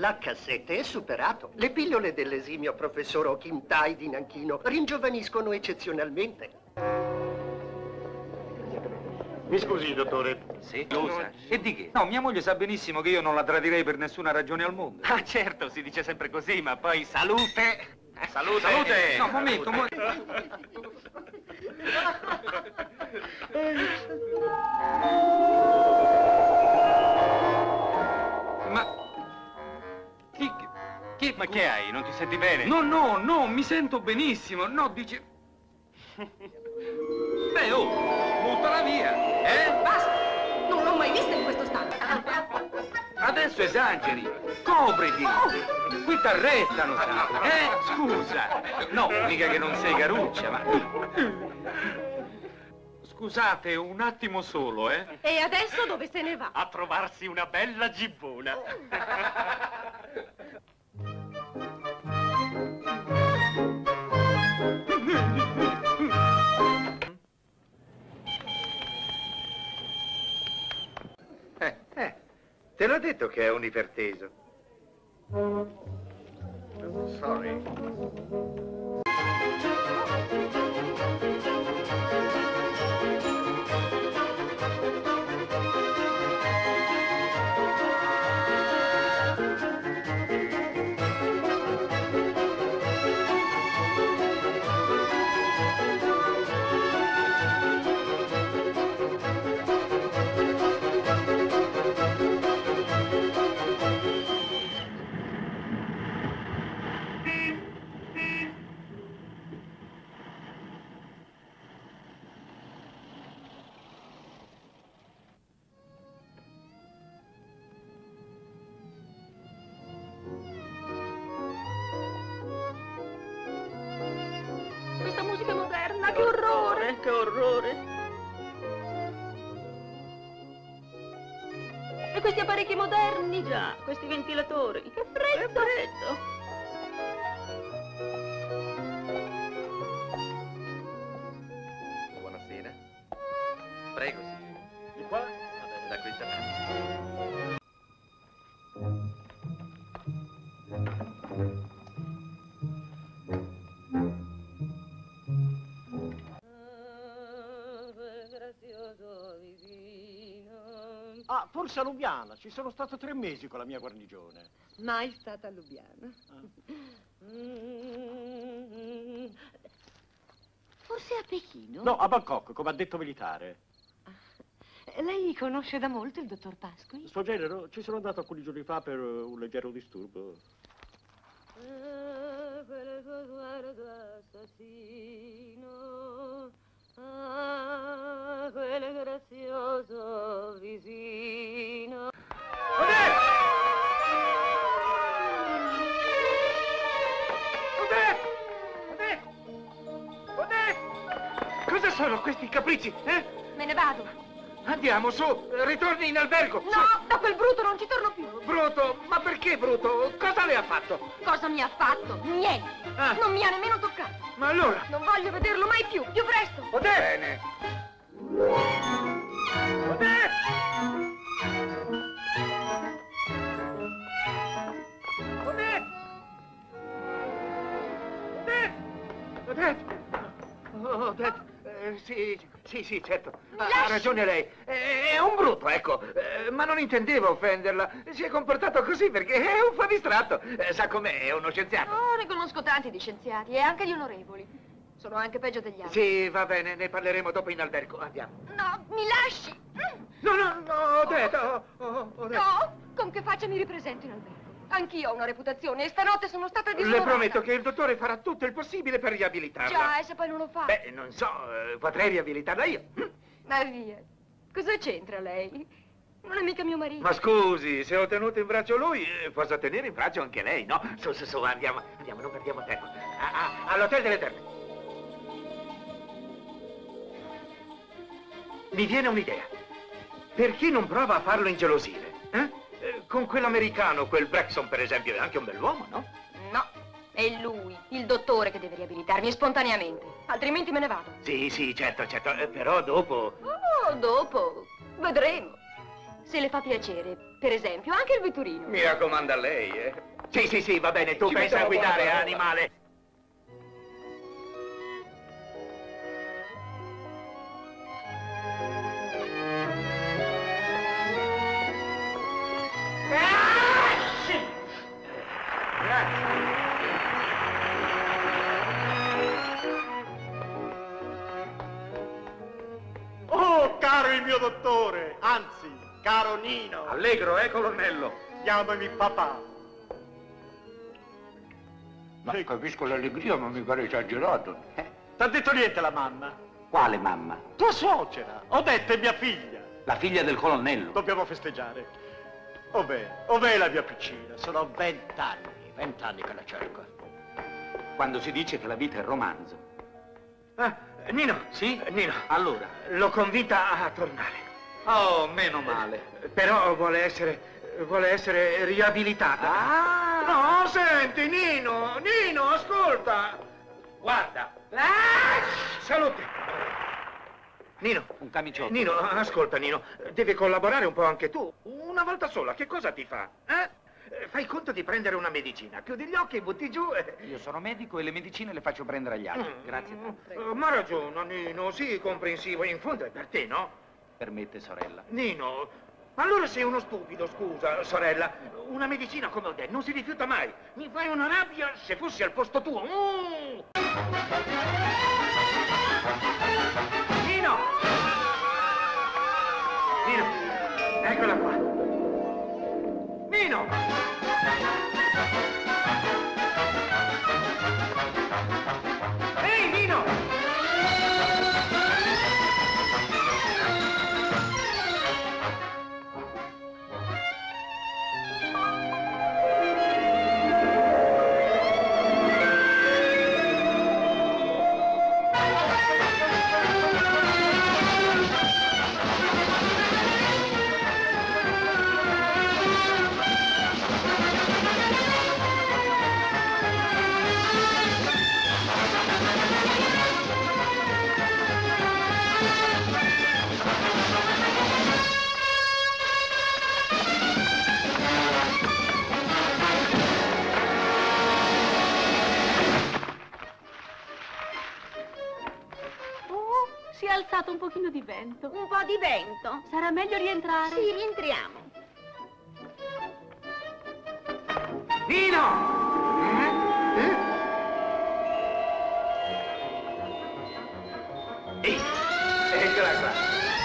L'H7 è superato. Le pillole dell'esimio professor Oh Kim Tai di Nanchino ringiovaniscono eccezionalmente. Mi scusi, dottore. Sì? Scusa. E di che? No, mia moglie sa benissimo che io non la tradirei per nessuna ragione al mondo. Ah, certo, si dice sempre così, ma poi salute! Salute! Salute! No, momento, Ma... Ma che hai? Non ti senti bene? No, mi sento benissimo. No, dice... Beh, oh, buttala via, eh? Basta! Non l'ho mai vista in questo stato. Adesso esageri. Copriti. Qui t'arrestano, sai, Scusa. No, mica che non sei caruccia, ma... Scusate, un attimo solo, E adesso dove se ne va? A trovarsi una bella gibbona. Te l'ho detto che è un iperteso. Sorry. Questa musica moderna, che orrore! Che orrore! E questi apparecchi moderni? Già, questi ventilatori. Che freddo! Buonasera. Prego, signore. Di qua? Da questa parte. Ah, forse a Lubiana. Ci sono stato 3 mesi con la mia guarnigione. Mai stata a Lubiana. Forse a Pechino? No, a Bangkok, come addetto militare. Lei conosce da molto il dottor Pasqui? Suo genero? Ci sono andato alcuni giorni fa per un leggero disturbo. Quel tuo sguardo assassino, ah, quel grazioso visino. Cosa sono questi capricci, Me ne vado. Andiamo, su, ritorni in albergo. No, da quel bruto non ci torno più. Bruto? Ma perché bruto? Cosa le ha fatto? Cosa mi ha fatto? Niente. Ah. Non mi ha nemmeno toccato. Ma allora? Non voglio vederlo mai più. Più presto. Bene. Odette, sì, certo. Ha ragione lei. È un brutto, ecco. Ma non intendevo offenderla. Si è comportato così perché è un po' distratto. Sa com'è, è uno scienziato. Oh, ne conosco tanti di scienziati e anche di onorevoli. Sono anche peggio degli altri. Sì, va bene, ne parleremo dopo in albergo. Andiamo. No, mi lasci. No, Odette, Odette. No, con che faccia mi ripresento in albergo? Anch'io ho una reputazione e stanotte sono stata disonorata. Le prometto che il dottore farà tutto il possibile per riabilitarla. Già, e se poi non lo fa? Beh, non so, potrei riabilitarla io. Ma via, cosa c'entra lei? Non è mica mio marito. Ma scusi, se ho tenuto in braccio lui, posso tenere in braccio anche lei, no? Su, andiamo, non perdiamo tempo. All'Hotel delle Terme. Mi viene un'idea. Perché non prova a farlo ingelosire? Con quell'americano, quel Braxton, per esempio, è anche un bell'uomo, no? No, è lui, il dottore, che deve riabilitarmi spontaneamente. Altrimenti me ne vado. Sì, certo. Però dopo... Oh, dopo. Vedremo. Se le fa piacere, per esempio, anche il vetturino. Mi raccomanda lei, eh. Sì, va bene, tu Ci pensa a metto la guidare, buona parola. animale. Oh, caro il mio dottore, anzi, caro Nino, Allegro, colonnello? chiamami papà. Ma capisco l'allegria, ma mi pare esagerato. T'ha detto niente la mamma? Quale mamma? Tua suocera, ho detto è mia figlia. La figlia del colonnello. Dobbiamo festeggiare. Ov'è la mia piccina? Sono 20 anni che la cerco. Quando si dice che la vita è romanzo. Nino. Sì? Nino. Allora? L'ho convinta a tornare. Oh, meno male. Però vuole essere riabilitata. Ah! No, senti, Nino, ascolta. Guarda. Salute. Nino. Un camiciotto. Nino, ascolta, Nino. Devi collaborare un po' anche tu. Una volta sola, che cosa ti fa? Fai conto di prendere una medicina. Chiudi gli occhi, butti giù. Io sono medico e le medicine le faccio prendere agli altri. Grazie. Ma ragiona, Nino, sii comprensivo. In fondo è per te, no? Permette, sorella. Nino, allora sei uno stupido, scusa, sorella. Una medicina come ho detto non si rifiuta mai. Mi fai una rabbia se fossi al posto tuo. Nino! Nino, eccola qua. Nino! Ehi, Nino! Si è alzato un pochino di vento. Un po' di vento? Sarà meglio rientrare. Sì, rientriamo. Nino! Ehi, eccola qua.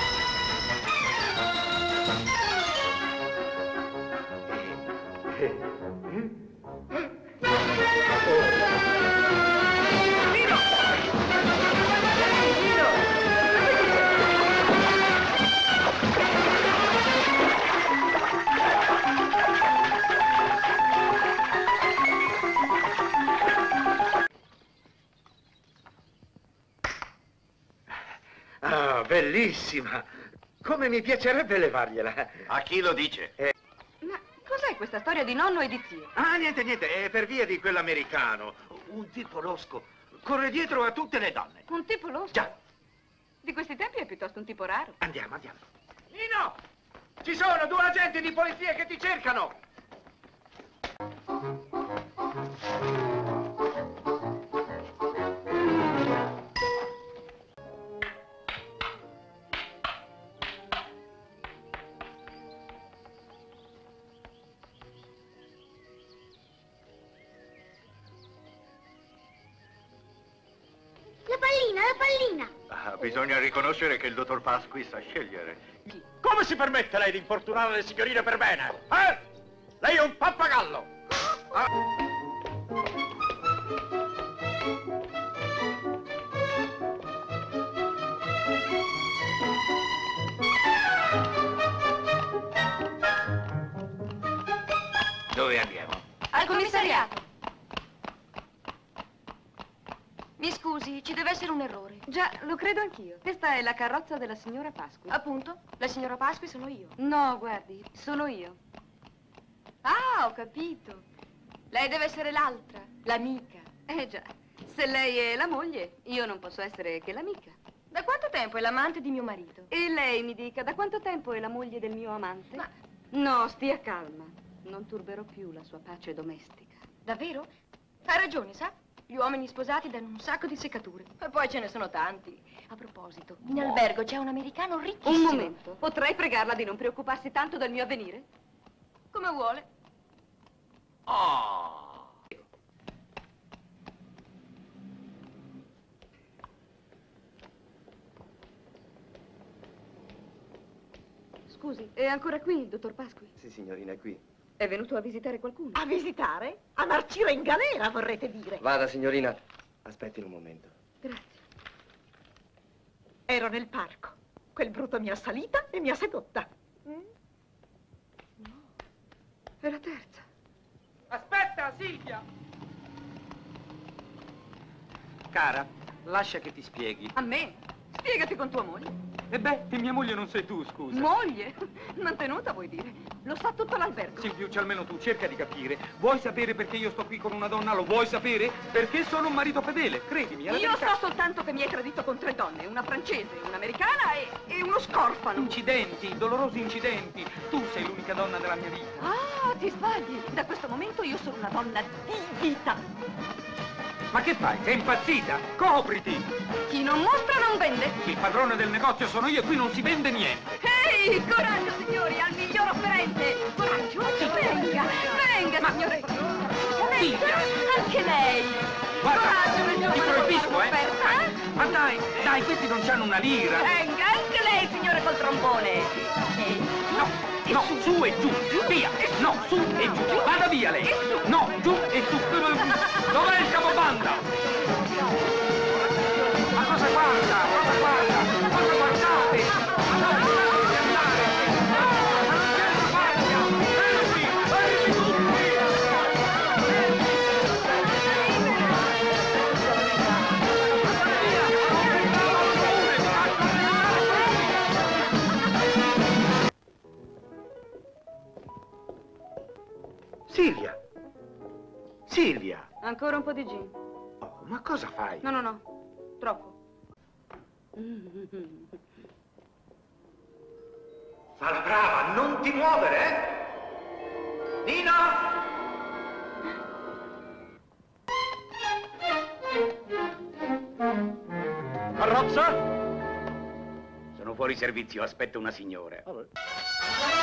Ah, bellissima! Come mi piacerebbe levargliela. A chi lo dice? Ma cos'è questa storia di nonno e di zio? Ah, niente, è per via di quell'americano. Un tipo losco. Corre dietro a tutte le donne. Un tipo losco? Già. Di questi tempi è piuttosto un tipo raro. Andiamo. Nino! Ci sono 2 agenti di polizia che ti cercano! La pallina! Bisogna riconoscere che il dottor Pasqui sa scegliere. Come si permette lei di importunare le signorine per bene? Lei è un pappagallo! Dove andiamo? Al commissariato. Mi scusi, ci deve essere un errore. Già, lo credo anch'io. Questa è la carrozza della signora Pasqui. Appunto, la signora Pasqui sono io. No, guardi, sono io. Ah, ho capito. Lei deve essere l'altra, l'amica. Già, se lei è la moglie, io non posso essere che l'amica. Da quanto tempo è l'amante di mio marito? E lei mi dica, da quanto tempo è la moglie del mio amante? Ma No, stia calma. Non turberò più la sua pace domestica. davvero? Ha ragione, sa? Gli uomini sposati danno un sacco di seccature. E poi ce ne sono tanti. A proposito, in albergo c'è un americano ricchissimo. Un momento, potrei pregarla di non preoccuparsi tanto del mio avvenire? Come vuole. Oh! Scusi, è ancora qui il dottor Pasqui? Sì, signorina, è qui. È venuto a visitare qualcuno? A visitare? A marcire in galera, vorrete dire? Vada, signorina. Aspetti un momento. Grazie. Ero nel parco. Quel bruto mi ha salita e mi ha sedotta. No, è la terza. Aspetta, Silvia! Cara, lascia che ti spieghi. A me? Spiegati con tua moglie. E beh, che mia moglie non sei tu, scusa. Moglie? Mantenuta, vuoi dire? Lo sa tutto l'albergo. Silviuccio, almeno tu cerca di capire. Vuoi sapere perché io sto qui con una donna? Lo vuoi sapere? Perché sono un marito fedele, credimi. È la Io verità. so soltanto che mi hai tradito con 3 donne, una francese, un'americana e uno scorfano. Incidenti, dolorosi incidenti. Tu sei l'unica donna della mia vita. Ah, ti sbagli. Da questo momento io sono una donna di vita. Ma che fai? Sei impazzita? Copriti! Chi non mostra non vende. Il padrone del negozio sono io e qui non si vende niente. Ehi, coraggio, signori, al miglior offerente. Coraggio, venga, venga, signore. Silvia! Anche lei. Guarda, Coraggio, signore, ti proibisco, offerta, eh? Ma dai, questi non c'hanno una lira. Venga, anche lei, signore col trombone. No, su e giù, via. No, su e giù. Vada via lei. No, giù e su. Dov'è il capobanda? Ma cosa guarda? Cosa guarda? Cosa guardate? Ma dove volete andare? Ma non c'è la guardia! Fermi tutti! Silvia! Silvia! Ancora un po' di gin. Oh, ma cosa fai? No, no, no, troppo. Fa la brava, non ti muovere, eh? Nino! Carrozza? Sono fuori servizio, aspetto una signora. Vabbè.